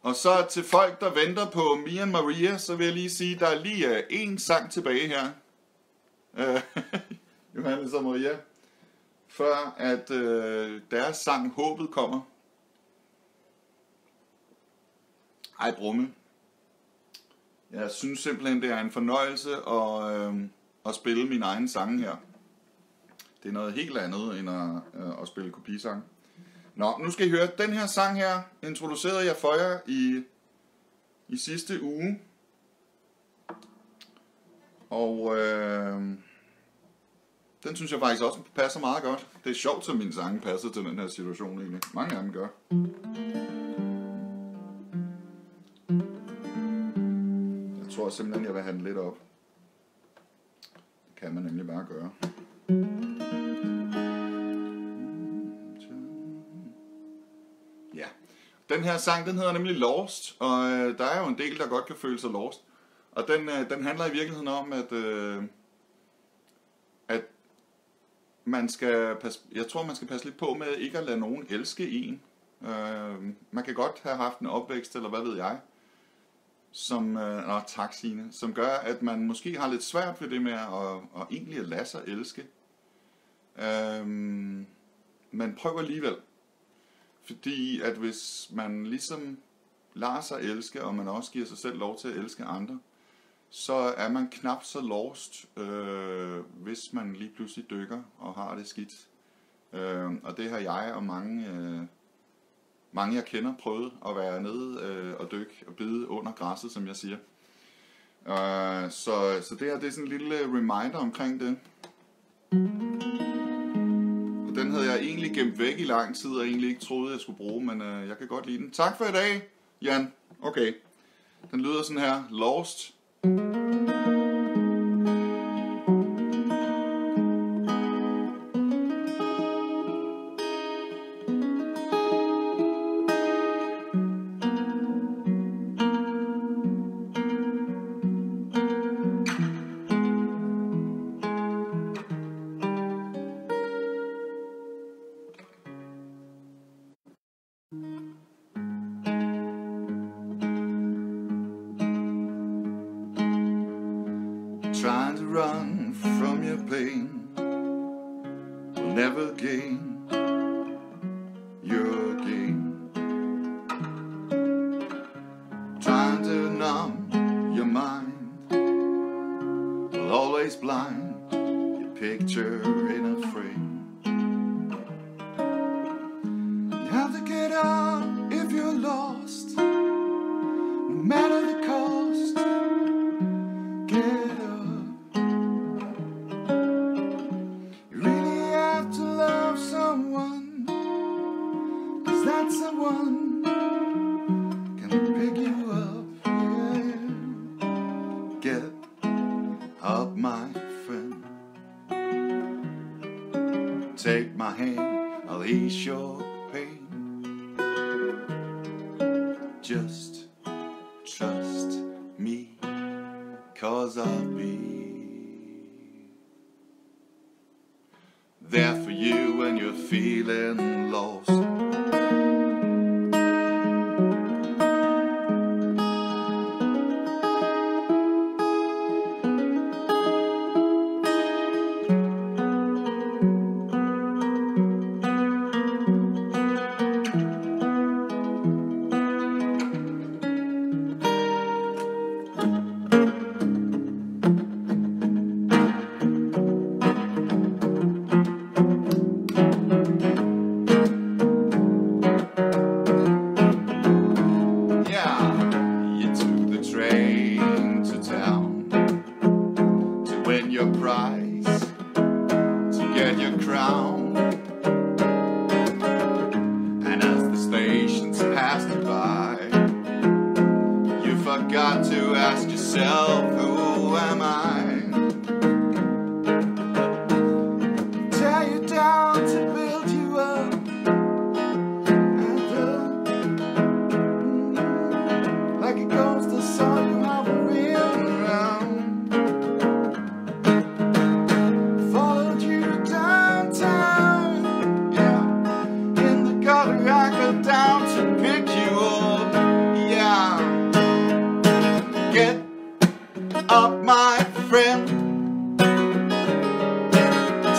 Og så til folk, der venter på Me and Maria, så vil jeg lige sige, der er lige én sang tilbage her. Johannes og Maria. Før at deres sang Håbet kommer. Ej, Brumme. Jeg synes simpelthen, det er en fornøjelse at spille mine egne sange her. Det er noget helt andet, end at spille kopisang. Nå, nu skal I høre, den her sang her introducerede jeg for jer i sidste uge. Og den synes jeg faktisk også passer meget godt. Det er sjovt, at mine sange passer til den her situation egentlig. Mange af dem gør. Jeg tror simpelthen, jeg vil have den lidt op. Det kan man nemlig bare gøre. Ja, den her sang, den hedder nemlig Lost, og der er jo en del, der godt kan føle sig lost. Og den handler i virkeligheden om, at man skal jeg tror, man skal passe lidt på med ikke at lade nogen elske en. Man kan godt have haft en opvækst, eller hvad ved jeg, som gør, at man måske har lidt svært ved det med at egentlig at lade sig elske. Men prøv alligevel. Fordi at hvis man ligesom lader sig elske, og man også giver sig selv lov til at elske andre, så er man knap så lost, hvis man lige pludselig dykker og har det skidt. Og det har jeg og mange jeg kender prøvet at være nede og dykke og bide under græsset, som jeg siger. Så det her, det er sådan en lille reminder omkring det. Og den havde jeg egentlig gemt væk i lang tid, og egentlig ikke troede, jeg skulle bruge, men jeg kan godt lide den. Tak for i dag, Jan. Okay. Den lyder sådan her. Lost. Trying to run from your pain will never gain your gain. Trying to numb your mind will always blind your picture in a frame. You have to get up if you're lost, no matter the cost. Get someone can pick you up, yeah. Get up, my friend. Take my hand, I'll ease your pain. Just trust me, 'cause I'll be there for you when you're feeling lost.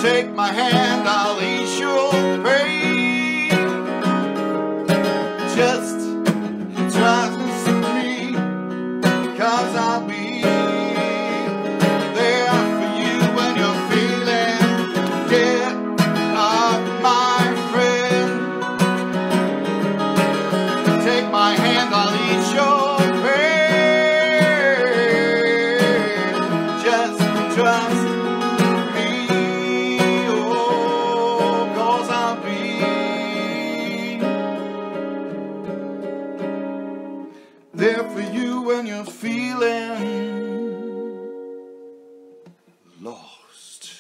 Take my hand, I'll ease your pain. Just trust me, 'cause I'll be there for you when you're feeling. Get up, my friend. Take my hand, I'll ease your pain. Just trust me, oh, 'cause I'll be there for you when you're feeling lost.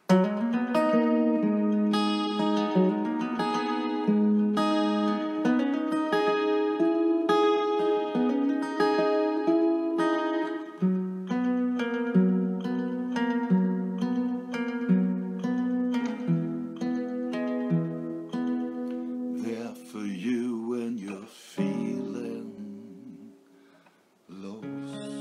There for you when you're feeling lost.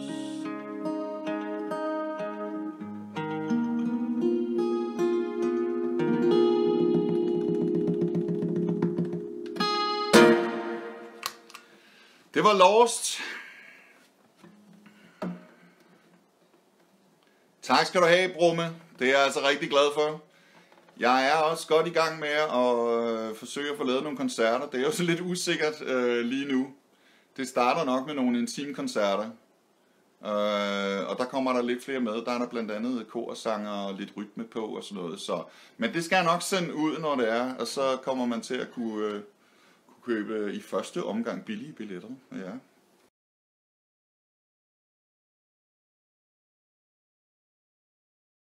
Det var Lost. Tak skal du have, Brumme. Det er jeg altså rigtig glad for. Jeg er også godt i gang med at forsøge at få lavet nogle koncerter. Det er jo så lidt usikkert lige nu. Det starter nok med nogle intimkoncerter. Og der kommer der lidt flere med. Der er der blandt andet korsanger og lidt rytme på og sådan noget. Så, men det skal jeg nok sende ud, når det er. Og så kommer man til at kunne købe i første omgang billige billetter. Ja.